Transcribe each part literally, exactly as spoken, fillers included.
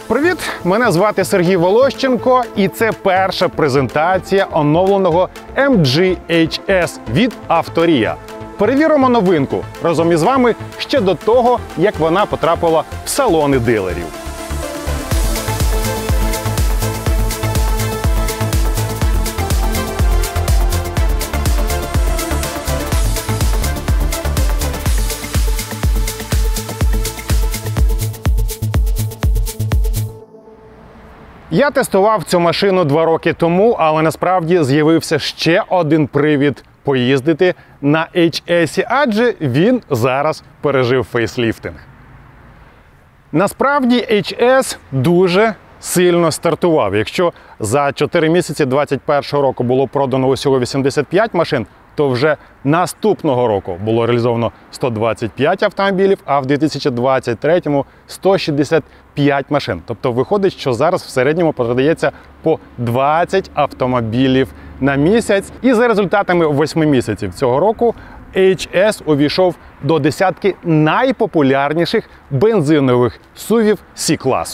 Привіт! Мене звати Сергій Волощенко, і це перша презентація оновленого ем джі ейч ес від Авторія. Перевіримо новинку разом із вами ще до того, як вона потрапила в салони дилерів. Я тестував цю машину два роки тому, але насправді з'явився ще один привід поїздити на ейч ес, адже він зараз пережив фейсліфтинг. Насправді ейч ес дуже сильно стартував. Якщо за чотири місяці двадцять першого року було продано усього вісімдесят п'ять машин, то вже наступного року було реалізовано сто двадцять п'ять автомобілів, а в дві тисячі двадцять третьому – сто шістдесят п'ять машин. Тобто виходить, що зараз в середньому продається по двадцять автомобілів на місяць. І за результатами восьми місяців цього року ейч ес увійшов до десятки найпопулярніших бензинових сувів Сі-класу.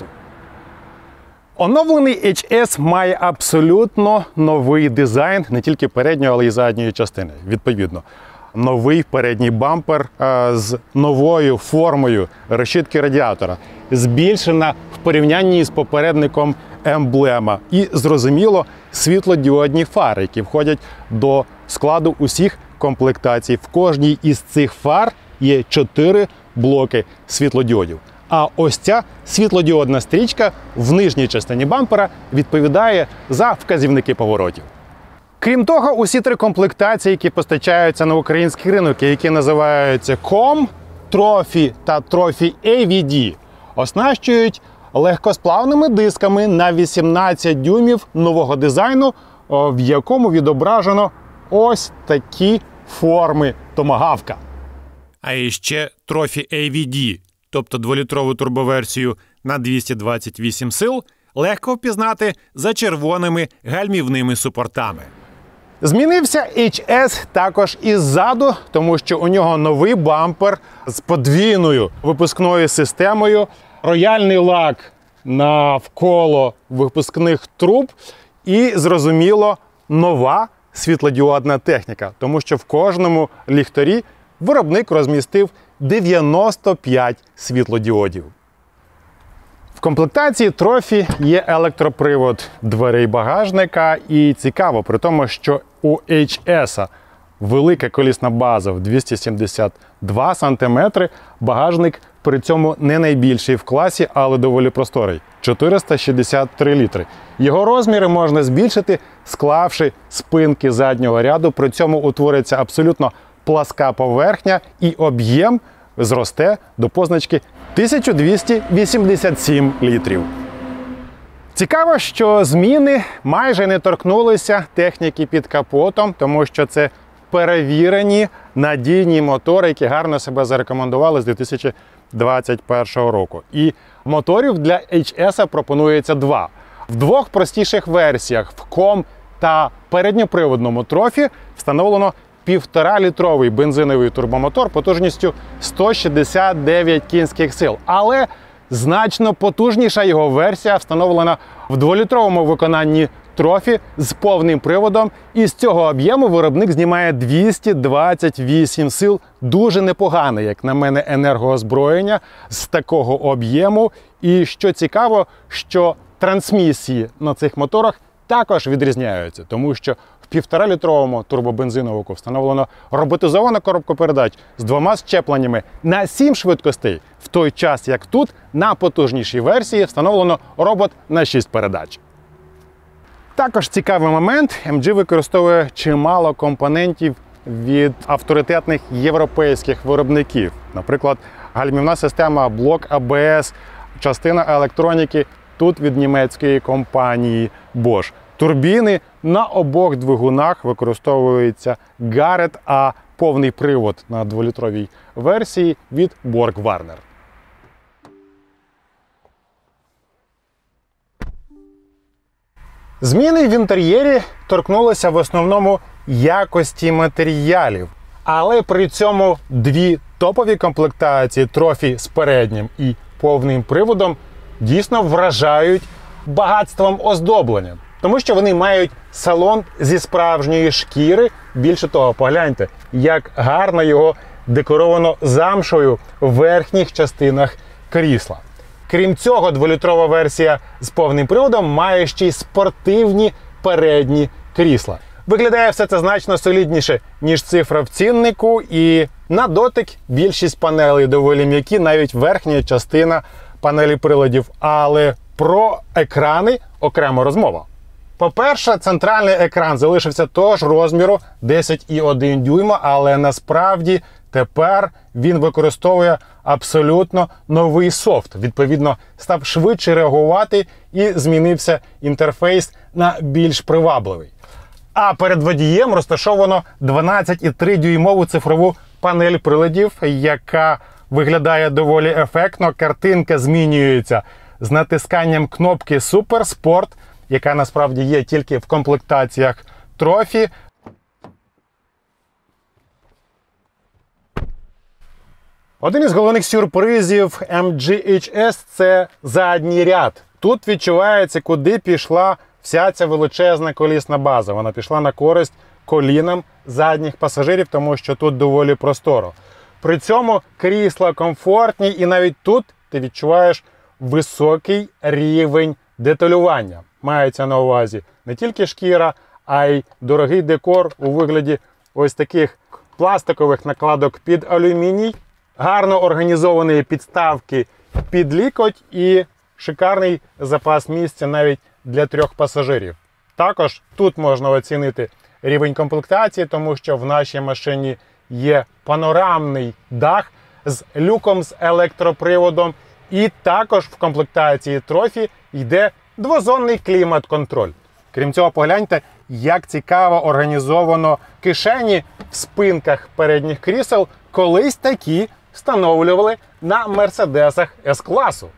Оновлений ейч ес має абсолютно новий дизайн не тільки передньої, але й задньої частини. Відповідно, новий передній бампер а, з новою формою решітки радіатора, збільшена в порівнянні з попередником емблема і, зрозуміло, світлодіодні фари, які входять до складу усіх комплектацій. В кожній із цих фар є чотири блоки світлодіодів. А ось ця світлодіодна стрічка в нижній частині бампера відповідає за вказівники поворотів. Крім того, усі три комплектації, які постачаються на український ринок, які називаються ком, Trophy та Trophy ей ві ді, оснащують легкосплавними дисками на вісімнадцять дюймів нового дизайну, в якому відображено ось такі форми томагавка. А іще Trophy ей ві ді, тобто дволітрову турбоверсію на двісті двадцять вісім сил, легко впізнати за червоними гальмівними супортами. Змінився ейч ес також і ззаду, тому що у нього новий бампер з подвійною випускною системою, рояльний лак навколо випускних труб і, зрозуміло, нова світлодіодна техніка, тому що в кожному ліхтарі виробник розмістив дев'яносто п'ять світлодіодів. В комплектації Trophy є електропривод дверей багажника, і цікаво, при тому, що у ейч ес велика колісна база в двісті сімдесят два сантиметри, багажник при цьому не найбільший в класі, але доволі просторий – чотириста шістдесят три літри. Його розміри можна збільшити, склавши спинки заднього ряду, при цьому утвориться абсолютно пласка поверхня і об'єм зросте до позначки тисяча двісті вісімдесят сім літрів. Цікаво, що зміни майже не торкнулися техніки під капотом, тому що це перевірені надійні мотори, які гарно себе зарекомендували з дві тисячі двадцять першого року. І моторів для ейч ес пропонується два. В двох простіших версіях, в ком та передньоприводному Trophy, встановлено півторалітровий бензиновий турбомотор потужністю сто шістдесят дев'ять кінських сил. Але значно потужніша його версія встановлена в дволітровому виконанні Trophy з повним приводом. І з цього об'єму виробник знімає двісті двадцять вісім сил. Дуже непогане, як на мене, енергоозброєння з такого об'єму. І що цікаво, що трансмісії на цих моторах також відрізняються, тому що в півторалітровому турбобензиновику встановлено роботизована коробка передач з двома щепленнями на сім швидкостей, в той час як тут на потужнішій версії встановлено робот на шість передач. Також цікавий момент, ем джі використовує чимало компонентів від авторитетних європейських виробників. Наприклад, гальмівна система, блок а бе ес, частина електроніки тут від німецької компанії Bosch. Турбіни на обох двигунах використовується Garrett, а повний привод на дволітровій версії від Borg-Warner. Зміни в інтер'єрі торкнулися в основному якості матеріалів, але при цьому дві топові комплектації Trophy з переднім і повним приводом дійсно вражають багатством оздоблення. Тому що вони мають салон зі справжньої шкіри. Більше того, погляньте, як гарно його декоровано замшою в верхніх частинах крісла. Крім цього, дволітрова версія з повним приводом має ще й спортивні передні крісла. Виглядає все це значно солідніше, ніж цифра в ціннику, і на дотик більшість панелей доволі м'які, навіть верхня частина панелі приладів. Але про екрани окремо розмова. По-перше, центральний екран залишився того ж розміру десять і один дюйма, але насправді тепер він використовує абсолютно новий софт. Відповідно, став швидше реагувати і змінився інтерфейс на більш привабливий. А перед водієм розташовано дванадцять і три дюймову цифрову панель приладів, яка виглядає доволі ефектно. Картинка змінюється з натисканням кнопки Super Sport, яка насправді є тільки в комплектаціях Trophy. Один із головних сюрпризів ем джі ейч ес – це задній ряд. Тут відчувається, куди пішла вся ця величезна колісна база. Вона пішла на користь колінам задніх пасажирів, тому що тут доволі просторо. При цьому крісла комфортні, і навіть тут ти відчуваєш високий рівень деталювання. Мається на увазі не тільки шкіра, а й дорогий декор у вигляді ось таких пластикових накладок під алюміній, гарно організовані підставки під лікоть і шикарний запас місця навіть для трьох пасажирів. Також тут можна оцінити рівень комплектації, тому що в нашій машині є панорамний дах з люком з електроприводом, і також в комплектації Trophy йде двозонний клімат-контроль. Крім цього, погляньте, як цікаво організовано кишені в спинках передніх крісел. Колись такі встановлювали на Мерседесах С-класу.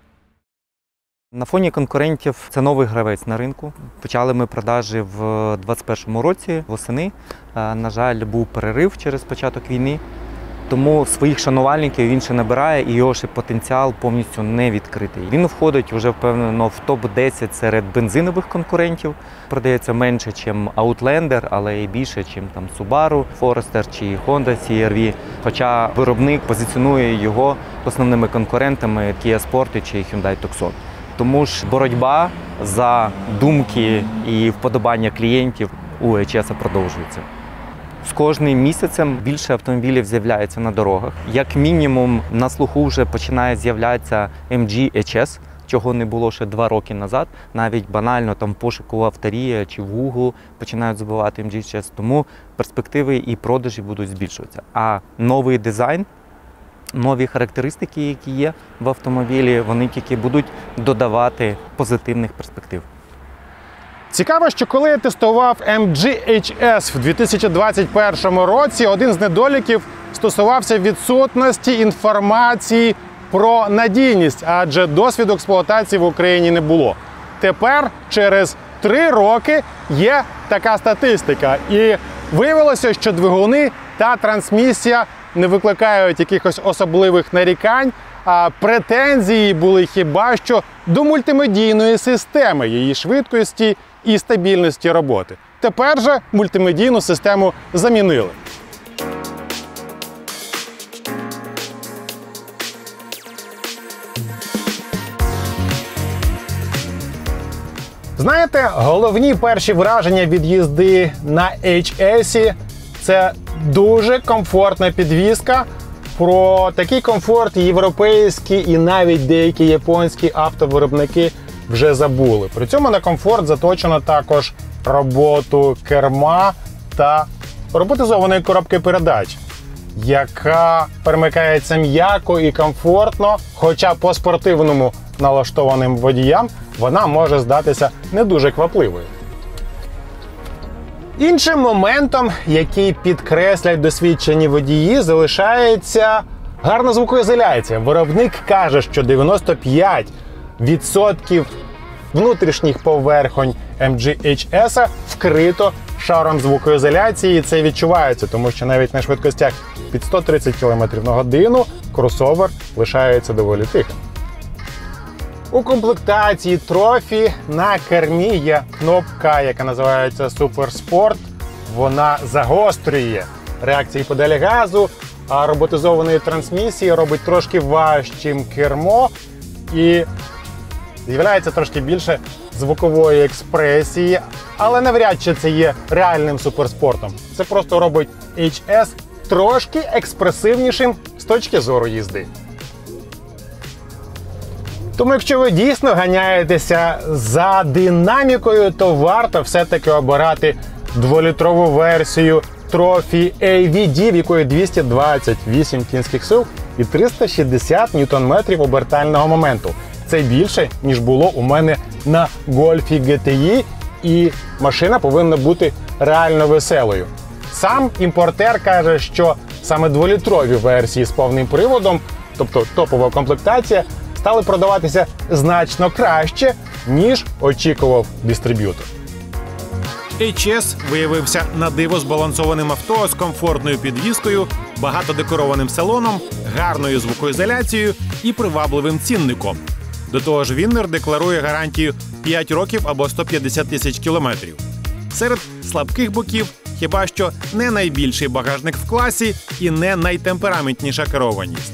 На фоні конкурентів це новий гравець на ринку. Почали ми продажі в двадцять першому році, восени. На жаль, був перерив через початок війни. Тому своїх шанувальників він ще набирає, і його ще потенціал повністю не відкритий. Він входить вже впевнено в топ десять серед бензинових конкурентів. Продається менше, ніж Outlander, але і більше, ніж там Subaru Forester чи Honda сі ар ві. Хоча виробник позиціонує його основними конкурентами Kia Sportage чи Hyundai Tucson. Тому ж боротьба за думки і вподобання клієнтів у ейч ес продовжується. З кожним місяцем більше автомобілів з'являється на дорогах. Як мінімум на слуху вже починає з'являтися ем джі ейч ес, чого не було ще два роки назад. Навіть банально там пошуку в Авторія чи в Google починають забивати ем джі ейч ес. Тому перспективи і продажі будуть збільшуватися. А новий дизайн, нові характеристики, які є в автомобілі, вони тільки будуть додавати позитивних перспектив. Цікаво, що коли я тестував ем джі ейч ес в дві тисячі двадцять першому році, один з недоліків стосувався відсутності інформації про надійність, адже досвіду експлуатації в Україні не було. Тепер, через три роки, є така статистика. І виявилося, що двигуни та трансмісія не викликають якихось особливих нарікань, а претензії були хіба що до мультимедійної системи, її швидкості і стабільності роботи. Тепер же мультимедійну систему замінили. Знаєте, головні перші враження від їзди на ейч ес – це дуже комфортна підвізка. Про такий комфорт європейські і навіть деякі японські автовиробники вже забули. При цьому на комфорт заточено також роботу керма та роботизованої коробки передач, яка перемикається м'яко і комфортно, хоча по спортивному налаштованим водіям вона може здатися не дуже квапливою. Іншим моментом, який підкреслять досвідчені водії, залишається гарна звукоізоляція. Виробник каже, що дев'яносто п'ять відсотків внутрішніх поверхонь ем джі ейч ес вкрито шаром звукоізоляції, і це відчувається, тому що навіть на швидкостях під сто тридцять кілометрів на годину кросовер лишається доволі тихим. У комплектації Trophy на кермі є кнопка, яка називається Super Sport. Вона загострює реакції педалі газу, а роботизованої трансмісії робить трошки важчим кермо і з'являється трошки більше звукової експресії, але навряд чи це є реальним суперспортом. Це просто робить ейч ес трошки експресивнішим з точки зору їзди. Тому якщо ви дійсно ганяєтеся за динамікою, то варто все-таки обирати дволітрову версію Trophy ей ві ді, в якої двісті двадцять вісім кінських сил і триста шістдесят ньютон-метрів обертального моменту. Це більше, ніж було у мене на Golf джі ті і, і машина повинна бути реально веселою. Сам імпортер каже, що саме дволітрові версії з повним приводом, тобто топова комплектація, стали продаватися значно краще, ніж очікував дистриб'ютор. ейч ес виявився на диво збалансованим авто з комфортною підвіскою, багатодекорованим салоном, гарною звукоізоляцією і привабливим цінником. До того ж, Віннер декларує гарантію п'ять років або сто п'ятдесят тисяч кілометрів. Серед слабких боків хіба що не найбільший багажник в класі і не найтемпераментніша керованість.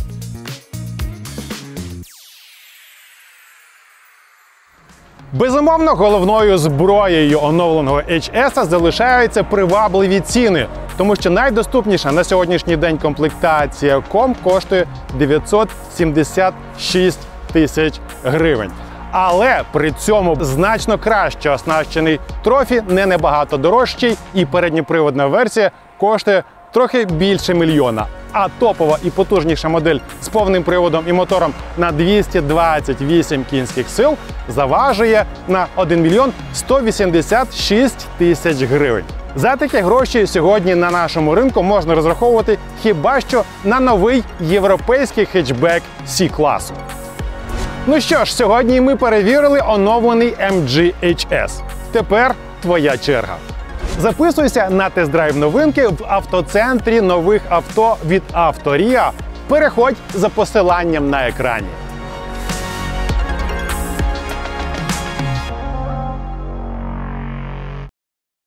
Безумовно, головною зброєю оновленого ейч ес залишаються привабливі ціни, тому що найдоступніша на сьогоднішній день комплектація ком коштує дев'ятсот сімдесят шість тисяч гривень. Але при цьому значно краще оснащений Trophy не набагато дорожчий, і передньоприводна версія коштує трохи більше мільйона. А топова і потужніша модель з повним приводом і мотором на двісті двадцять вісім кінських сил заважує на один мільйон сто вісімдесят шість тисяч гривень. За такі гроші сьогодні на нашому ринку можна розраховувати хіба що на новий європейський хетчбек Сі-класу. Ну що ж, сьогодні ми перевірили оновлений ем джі ейч ес. Тепер твоя черга. Записуйся на тест-драйв новинки в автоцентрі нових авто від Авторія. Переходь за посиланням на екрані.